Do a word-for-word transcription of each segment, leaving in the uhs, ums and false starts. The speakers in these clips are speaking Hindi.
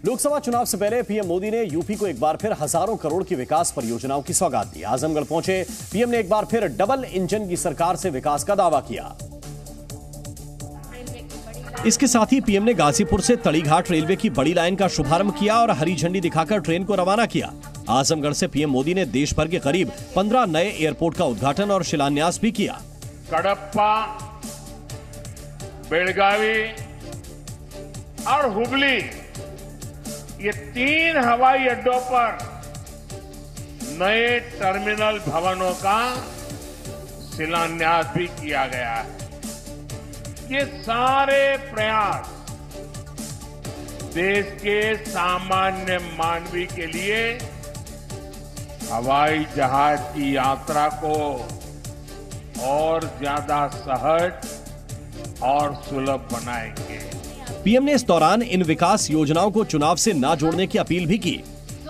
लोकसभा चुनाव से पहले पीएम मोदी ने यूपी को एक बार फिर हजारों करोड़ की विकास परियोजनाओं की सौगात दी। आजमगढ़ पहुंचे पीएम ने एक बार फिर डबल इंजन की सरकार से विकास का दावा किया। इसके साथ ही पीएम ने गाजीपुर से तड़ीघाट रेलवे की बड़ी लाइन का शुभारंभ किया और हरी झंडी दिखाकर ट्रेन को रवाना किया। आजमगढ़ से पीएम मोदी ने देश भर के करीब पंद्रह नए एयरपोर्ट का उद्घाटन और शिलान्यास भी किया। कडप्पा, बेलगावी और हुबली, ये तीन हवाई अड्डों पर नए टर्मिनल भवनों का शिलान्यास भी किया गया है। ये सारे प्रयास देश के सामान्य मानवी के लिए हवाई जहाज की यात्रा को और ज्यादा सहज और सुलभ बनाएंगे। पीएम ने इस दौरान इन विकास योजनाओं को चुनाव से ना जोड़ने की अपील भी की।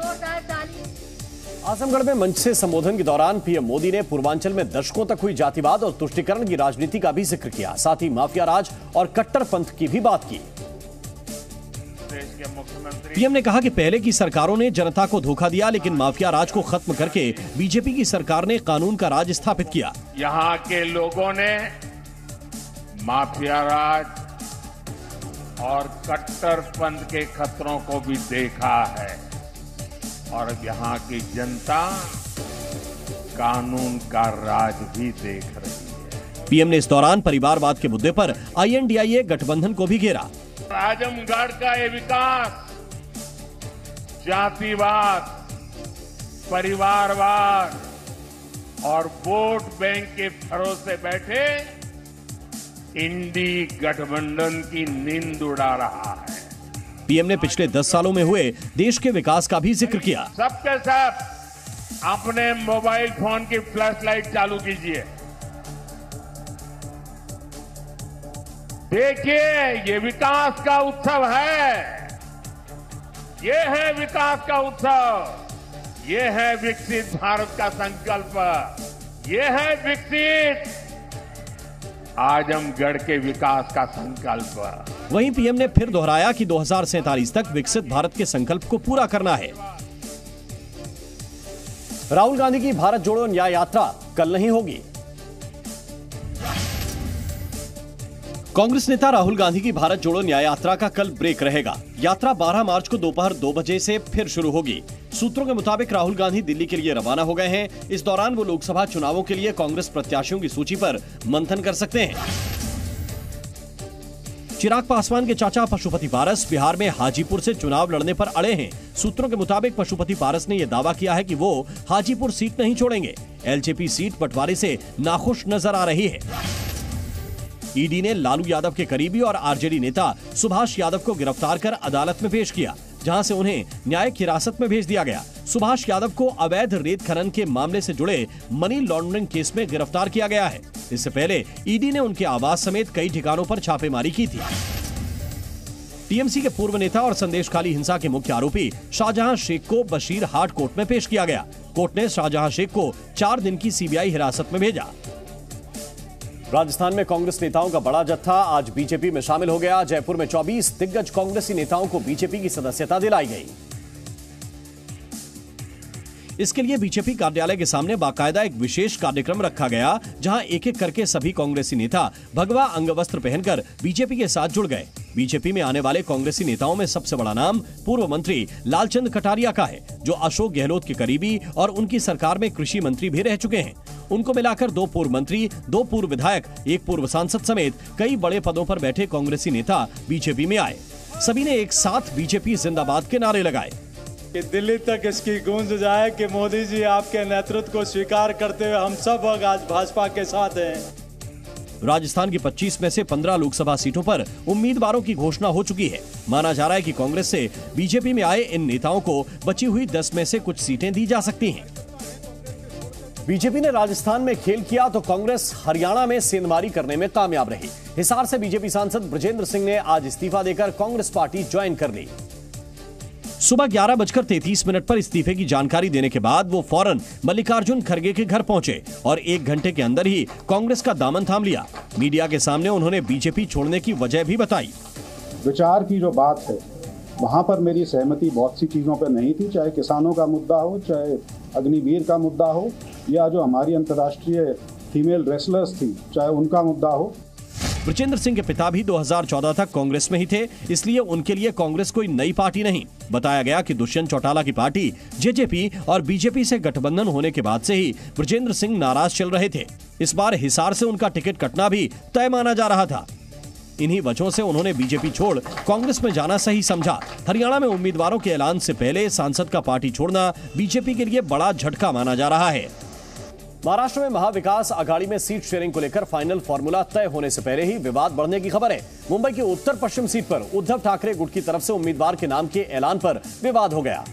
आजमगढ़ में मंच से संबोधन के दौरान पीएम मोदी ने पूर्वांचल में दशकों तक हुई जातिवाद और तुष्टीकरण की राजनीति का भी जिक्र किया। साथ ही माफिया राज और कट्टरपंथ की भी बात की। देश के मुख्यमंत्री पीएम ने कहा कि पहले की सरकारों ने जनता को धोखा दिया, लेकिन माफिया राज को खत्म करके बीजेपी की सरकार ने कानून का राज स्थापित किया। यहाँ के लोगों ने माफिया राज और कट्टरपंथ के खतरों को भी देखा है और यहाँ की जनता कानून का राज भी देख रही है। पीएम ने इस दौरान परिवारवाद के मुद्दे पर आईएनडीआईए गठबंधन को भी घेरा। आजमगढ़ का ये विकास जातिवाद, परिवारवाद और वोट बैंक के भरोसे बैठे इंडी गठबंधन की नींद उड़ा रहा है। पीएम ने पिछले दस सालों में हुए देश के विकास का भी जिक्र किया। सबके सब अपने मोबाइल फोन की फ्लैश लाइट चालू कीजिए। देखिए, ये विकास का उत्सव है। ये है विकास का उत्सव। ये है विकसित भारत का संकल्प। ये है विकसित आजमगढ़ के विकास का संकल्प। वहीं पीएम ने फिर दोहराया कि दो हजार सैंतालीस तक विकसित भारत के संकल्प को पूरा करना है। राहुल गांधी की भारत जोड़ो न्याय यात्रा कल नहीं होगी। कांग्रेस नेता राहुल गांधी की भारत जोड़ो न्याय यात्रा का कल ब्रेक रहेगा। यात्रा बारह मार्च को दोपहर दो बजे से फिर शुरू होगी। सूत्रों के मुताबिक राहुल गांधी दिल्ली के लिए रवाना हो गए हैं। इस दौरान वो लोकसभा चुनावों के लिए कांग्रेस प्रत्याशियों की सूची पर मंथन कर सकते हैं। चिराग पासवान के चाचा पशुपति पारस बिहार में हाजीपुर से चुनाव लड़ने पर अड़े हैं। सूत्रों के मुताबिक पशुपति पारस ने यह दावा किया है कि वो हाजीपुर सीट नहीं छोड़ेंगे। एलजेपी सीट बंटवारे से नाखुश नजर आ रही है। ईडी ने लालू यादव के करीबी और आरजेडी नेता सुभाष यादव को गिरफ्तार कर अदालत में पेश किया, जहां से उन्हें न्यायिक हिरासत में भेज दिया गया। सुभाष यादव को अवैध रेत खनन के मामले से जुड़े मनी लॉन्ड्रिंग केस में गिरफ्तार किया गया है। इससे पहले ईडी ने उनके आवास समेत कई ठिकानों पर छापेमारी की थी। टीएमसी के पूर्व नेता और संदेशखाली हिंसा के मुख्य आरोपी शाहजहां शेख को बशीर हाट कोर्ट में पेश किया गया। कोर्ट ने शाहजहां शेख को चार दिन की सीबीआई हिरासत में भेजा। राजस्थान में कांग्रेस नेताओं का बड़ा जत्था आज बीजेपी में शामिल हो गया। जयपुर में चौबीस दिग्गज कांग्रेसी नेताओं को बीजेपी की सदस्यता दिलाई गई। इसके लिए बीजेपी कार्यालय के सामने बाकायदा एक विशेष कार्यक्रम रखा गया, जहां एक एक करके सभी कांग्रेसी नेता भगवा अंगवस्त्र पहनकर बीजेपी के साथ जुड़ गए। बीजेपी में आने वाले कांग्रेसी नेताओं में सबसे बड़ा नाम पूर्व मंत्री लालचंद कटारिया का है, जो अशोक गहलोत के करीबी और उनकी सरकार में कृषि मंत्री भी रह चुके हैं। उनको मिलाकर दो पूर्व मंत्री, दो पूर्व विधायक, एक पूर्व सांसद समेत कई बड़े पदों पर बैठे कांग्रेसी नेता बीजेपी में आए। सभी ने एक साथ बीजेपी जिंदाबाद के नारे लगाए कि दिल्ली तक इसकी गूंज जाए कि मोदी जी आपके नेतृत्व को स्वीकार करते हुए हम सब लोग आज भाजपा के साथ हैं। राजस्थान की पच्चीस में से पंद्रह लोकसभा सीटों पर उम्मीदवारों की घोषणा हो चुकी है। माना जा रहा है कि कांग्रेस से बीजेपी में आए इन नेताओं को बची हुई दस में से कुछ सीटें दी जा सकती हैं। बीजेपी ने राजस्थान में खेल किया तो कांग्रेस हरियाणा में सेंधमारी करने में कामयाब रही। हिसार से बीजेपी सांसद ब्रजेंद्र सिंह ने आज इस्तीफा देकर कांग्रेस पार्टी ज्वाइन कर ली। सुबह ग्यारह बजकर तैंतीस मिनट पर इस्तीफे की जानकारी देने के बाद वो फौरन मल्लिकार्जुन खड़गे के घर पहुंचे और एक घंटे के अंदर ही कांग्रेस का दामन थाम लिया। मीडिया के सामने उन्होंने बीजेपी छोड़ने की वजह भी बताई। विचार की जो बात है वहाँ पर मेरी सहमति बहुत सी चीज़ों पर नहीं थी, चाहे किसानों का मुद्दा हो, चाहे अग्निवीर का मुद्दा हो, या जो हमारी अंतर्राष्ट्रीय फीमेल रेसलर्स थी चाहे उनका मुद्दा हो। बृजेंद्र सिंह के पिता भी दो हज़ार चौदह तक कांग्रेस में ही थे, इसलिए उनके लिए कांग्रेस कोई नई पार्टी नहीं। बताया गया कि दुष्यंत चौटाला की पार्टी जेजेपी और बीजेपी से गठबंधन होने के बाद से ही बृजेंद्र सिंह नाराज चल रहे थे। इस बार हिसार से उनका टिकट कटना भी तय माना जा रहा था। इन्हीं वजहों से उन्होंने बीजेपी छोड़ कांग्रेस में जाना सही समझा। हरियाणा में उम्मीदवारों के ऐलान से पहले सांसद का पार्टी छोड़ना बीजेपी के लिए बड़ा झटका माना जा रहा है। महाराष्ट्र में महाविकास आघाड़ी में सीट शेयरिंग को लेकर फाइनल फॉर्मूला तय होने से पहले ही विवाद बढ़ने की खबर है। मुंबई की उत्तर पश्चिम सीट पर उद्धव ठाकरे गुट की तरफ से उम्मीदवार के नाम के ऐलान पर विवाद हो गया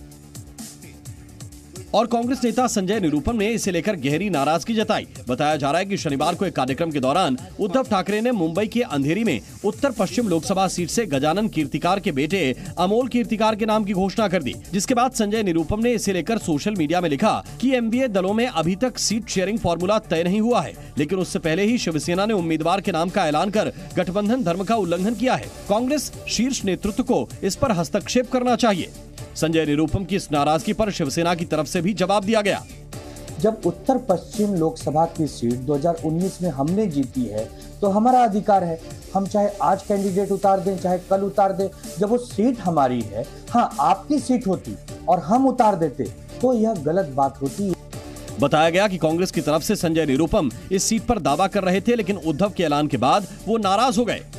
और कांग्रेस नेता संजय निरुपम ने इसे लेकर गहरी नाराजगी जताई। बताया जा रहा है कि शनिवार को एक कार्यक्रम के दौरान उद्धव ठाकरे ने मुंबई के अंधेरी में उत्तर पश्चिम लोकसभा सीट से गजानन कीर्तिकार के बेटे अमोल कीर्तिकार के नाम की घोषणा कर दी, जिसके बाद संजय निरुपम ने इसे लेकर सोशल मीडिया में लिखा कि एमबीए दलों में अभी तक सीट शेयरिंग फॉर्मूला तय नहीं हुआ है, लेकिन उससे पहले ही शिवसेना ने उम्मीदवार के नाम का ऐलान कर गठबंधन धर्म का उल्लंघन किया है। कांग्रेस शीर्ष नेतृत्व को इस पर हस्तक्षेप करना चाहिए। संजय निरुपम की इस नाराजगी पर शिवसेना की तरफ से भी जवाब दिया गया। जब उत्तर पश्चिम लोकसभा की सीट दो हज़ार उन्नीस में हमने जीती है तो हमारा अधिकार है, हम चाहे आज कैंडिडेट उतार दें चाहे कल उतार दें। जब वो सीट हमारी है, हाँ आपकी सीट होती और हम उतार देते तो यह गलत बात होती है। बताया गया कि कांग्रेस की तरफ से संजय निरुपम इस सीट पर दावा कर रहे थे, लेकिन उद्धव के ऐलान के बाद वो नाराज हो गए।